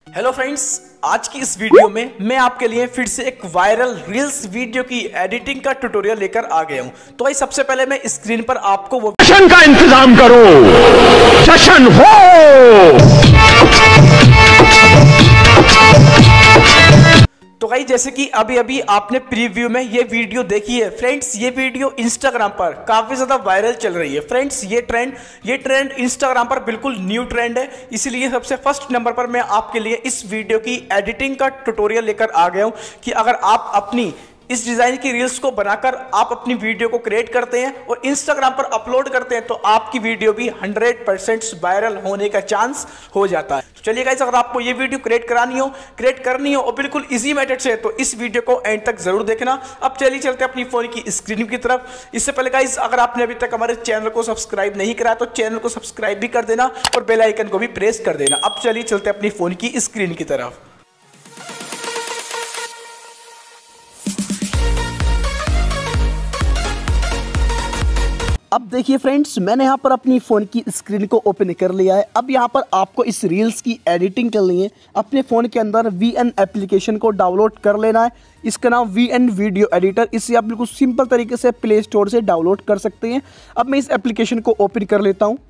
Hello friends, आज की इस वीडियो में मैं आपके लिए फिर से एक वायरल रील्स वीडियो की एडिटिंग का ट्यूटोरियल लेकर आ गया हूं। तो भाई सबसे पहले मैं स्क्रीन पर आपको वो जश्न का इंतजाम करो, जश्न हो। तो भाई जैसे कि अभी अभी आपने प्रीव्यू में ये वीडियो देखी है फ्रेंड्स, ये वीडियो इंस्टाग्राम पर काफ़ी ज़्यादा वायरल चल रही है फ्रेंड्स। ये ट्रेंड इंस्टाग्राम पर बिल्कुल न्यू ट्रेंड है, इसीलिए सबसे फर्स्ट नंबर पर मैं आपके लिए इस वीडियो की एडिटिंग का ट्यूटोरियल लेकर आ गया हूँ कि अगर आप अपनी इस डिज़ाइन की रील्स को बनाकर आप अपनी वीडियो को क्रिएट करते हैं और इंस्टाग्राम पर अपलोड करते हैं तो आपकी वीडियो भी 100% वायरल होने का चांस हो जाता है। तो चलिए गाइस, अगर आपको ये वीडियो क्रिएट करनी हो और बिल्कुल इजी मेथड से, तो इस वीडियो को एंड तक जरूर देखना। अब चलिए चलते हैं अपनी फोन की स्क्रीन की तरफ। इससे पहले गाइस, अगर आपने अभी तक हमारे चैनल को सब्सक्राइब नहीं करा तो चैनल को सब्सक्राइब भी कर देना और बेल आइकन को भी प्रेस कर देना। अब चलिए चलते हैं अपनी फोन की स्क्रीन की तरफ। अब देखिए फ्रेंड्स, मैंने यहाँ पर अपनी फ़ोन की स्क्रीन को ओपन कर लिया है। अब यहाँ पर आपको इस रील्स की एडिटिंग करनी है। अपने फ़ोन के अंदर VN एप्लीकेशन को डाउनलोड कर लेना है। इसका नाम VN वीडियो एडिटर। इसे आप बिल्कुल सिंपल तरीके से प्ले स्टोर से डाउनलोड कर सकते हैं। अब मैं इस एप्लीकेशन को ओपन कर लेता हूँ।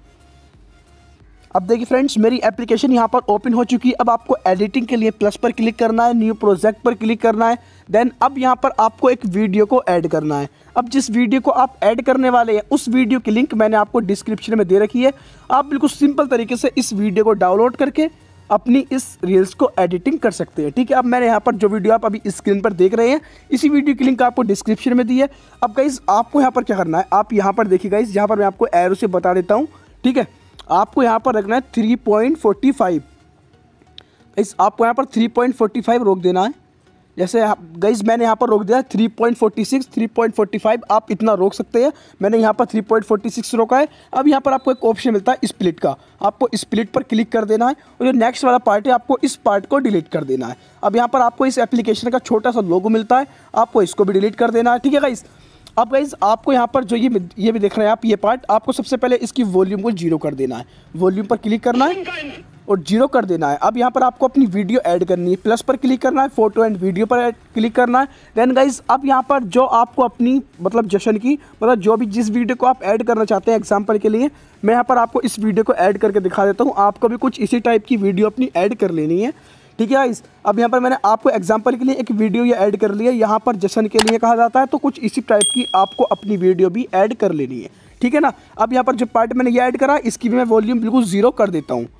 अब देखिए फ्रेंड्स, मेरी एप्लीकेशन यहाँ पर ओपन हो चुकी है। अब आपको एडिटिंग के लिए प्लस पर क्लिक करना है, न्यू प्रोजेक्ट पर क्लिक करना है। देन अब यहाँ पर आपको एक वीडियो को ऐड करना है। अब जिस वीडियो को आप ऐड करने वाले हैं उस वीडियो की लिंक मैंने आपको डिस्क्रिप्शन में दे रखी है। आप बिल्कुल सिंपल तरीके से इस वीडियो को डाउनलोड करके अपनी इस रील्स को एडिटिंग कर सकते हैं। ठीक है, अब मैंने यहाँ पर जो वीडियो आप अभी स्क्रीन पर देख रहे हैं इसी वीडियो की लिंक आपको डिस्क्रिप्शन में दी है। अब गाइस, आपको यहाँ पर क्या करना है, आप यहाँ पर देखिए गाइस, यहाँ पर मैं आपको एरो से बता देता हूँ। ठीक है, आपको यहाँ पर रखना है 3.45। गाइस, आपको यहाँ पर 3.45 रोक देना है। जैसे गाइस मैंने यहाँ पर रोक दिया 3.46, 3.45 आप इतना रोक सकते हैं। मैंने यहाँ पर 3.46 रोका है। अब यहाँ पर आपको एक ऑप्शन मिलता है स्प्लिट का, आपको स्प्लिट पर क्लिक कर देना है और जो नेक्स्ट वाला पार्ट है आपको इस पार्ट को डिलीट कर देना है। अब यहाँ पर आपको इस एप्लीकेशन का छोटा सा लोगो मिलता है, आपको इसको भी डिलीट कर देना है। ठीक है गाइस, अब गाइस आपको यहाँ पर जो ये भी देख रहे हैं आप, ये पार्ट आपको सबसे पहले इसकी वॉल्यूम को 0 कर देना है। वॉल्यूम पर क्लिक करना है और 0 कर देना है। अब यहाँ पर आपको अपनी वीडियो ऐड करनी है, प्लस पर क्लिक करना है, फोटो एंड वीडियो पर क्लिक करना है। देन गाइस, अब यहाँ पर जो आपको अपनी जश्न की जो भी जिस वीडियो को आप ऐड करना चाहते हैं, एग्जांपल के लिए मैं यहाँ पर आपको इस वीडियो को ऐड करके दिखा देता हूँ। आपको भी कुछ इसी टाइप की वीडियो अपनी ऐड कर लेनी है। ठीक है गाइस, अब यहाँ पर मैंने आपको एग्जांपल के लिए एक वीडियो ये ऐड कर लिया। यहाँ पर जश्न के लिए कहा जाता है, तो कुछ इसी टाइप की आपको अपनी वीडियो भी ऐड कर लेनी है। ठीक है ना, अब यहाँ पर जो पार्ट मैंने ये ऐड करा इसकी भी मैं वॉल्यूम बिल्कुल 0 कर देता हूँ।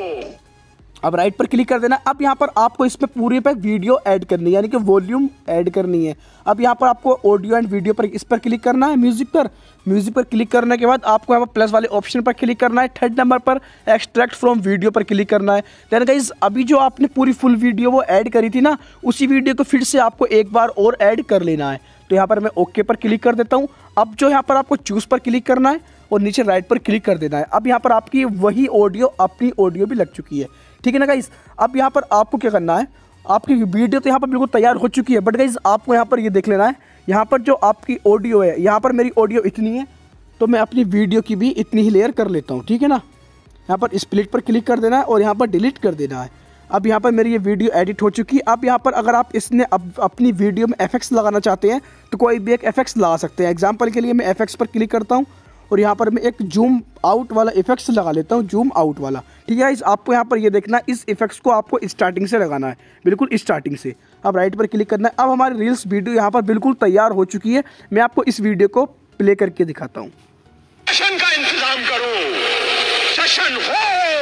अब राइट पर क्लिक कर देना। अब यहाँ पर आपको इसमें पूरे पे वीडियो ऐड करनी है, यानी कि वॉल्यूम ऐड करनी है। अब यहाँ पर आपको ऑडियो एंड वीडियो पर इस पर क्लिक करना है, म्यूजिक पर क्लिक करने के बाद आपको यहाँ पर प्लस वाले ऑप्शन पर क्लिक करना है। थर्ड नंबर पर एक्सट्रैक्ट फ्रॉम वीडियो पर क्लिक करना है। देन गाइस, अभी जो आपने पूरी फुल वीडियो वो ऐड करी थी ना, उसी वीडियो को फिर से आपको एक बार और ऐड कर लेना है। तो यहाँ पर मैं ओके पर क्लिक कर देता हूँ। अब जो यहाँ पर आपको चूज पर क्लिक करना है और नीचे राइट पर क्लिक कर देना है। अब यहाँ पर आपकी वही ऑडियो, अपनी ऑडियो भी लग चुकी है। ठीक है ना गाइस, अब यहाँ पर आपको क्या करना है, आपकी वीडियो तो यहाँ पर बिल्कुल तैयार हो चुकी है, बट गाइस आपको यहाँ पर ये देख लेना है, यहाँ पर जो आपकी ऑडियो है, यहाँ पर मेरी ऑडियो इतनी है तो मैं अपनी वीडियो की भी इतनी ही लेयर कर लेता हूँ। ठीक है ना, यहाँ पर स्प्लिट पर क्लिक कर देना है और यहाँ पर डिलीट कर देना है। अब यहाँ पर मेरी ये वीडियो एडिट हो चुकी है। अब यहाँ पर अगर आप इसने अपनी वीडियो में एफेक्ट्स लगाना चाहते हैं तो कोई भी एक एफेक्ट्स लगा सकते हैं। एग्जाम्पल के लिए मैं एफेक्ट्स पर क्लिक करता हूँ और यहाँ पर मैं एक जूम आउट वाला इफेक्ट्स लगा लेता हूँ, जूम आउट वाला। ठीक है, आपको यहाँ पर ये देखना है, इस इफेक्ट्स को आपको स्टार्टिंग से लगाना है, बिल्कुल स्टार्टिंग से। अब राइट पर क्लिक करना है। अब हमारी रील्स वीडियो यहाँ पर बिल्कुल तैयार हो चुकी है। मैं आपको इस वीडियो को प्ले करके दिखाता हूँ। जश्न का इंतजाम करो, जश्न हो।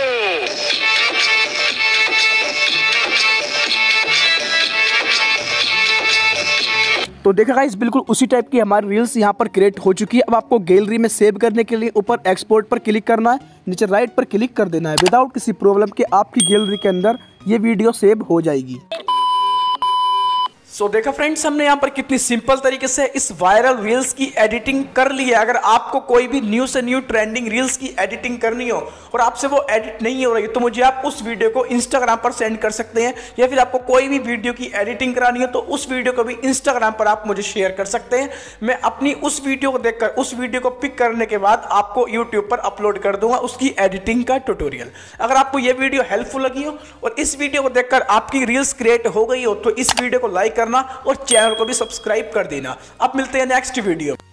तो देखा गाइस, बिल्कुल उसी टाइप की हमारी रील्स यहाँ पर क्रिएट हो चुकी है। अब आपको गैलरी में सेव करने के लिए ऊपर एक्सपोर्ट पर क्लिक करना है, नीचे राइट पर क्लिक कर देना है। विदाउट किसी प्रॉब्लम के आपकी गैलरी के अंदर ये वीडियो सेव हो जाएगी। सो देखा फ्रेंड्स, हमने यहाँ पर कितनी सिंपल तरीके से इस वायरल रील्स की एडिटिंग कर ली है। अगर आपको कोई भी न्यू से न्यू ट्रेंडिंग रील्स की एडिटिंग करनी हो और आपसे वो एडिट नहीं हो रही तो मुझे आप उस वीडियो को इंस्टाग्राम पर सेंड कर सकते हैं, या फिर आपको कोई भी वीडियो की एडिटिंग करानी हो तो उस वीडियो को भी इंस्टाग्राम पर आप मुझे शेयर कर सकते हैं। मैं अपनी उस वीडियो को देखकर उस वीडियो को पिक करने के बाद आपको यूट्यूब पर अपलोड कर दूंगा उसकी एडिटिंग का ट्यूटोरियल। अगर आपको यह वीडियो हेल्पफुल लगी हो और इस वीडियो को देखकर आपकी रील्स क्रिएट हो गई हो तो इस वीडियो को लाइक करना और चैनल को भी सब्सक्राइब कर देना। अब मिलते हैं नेक्स्ट वीडियो।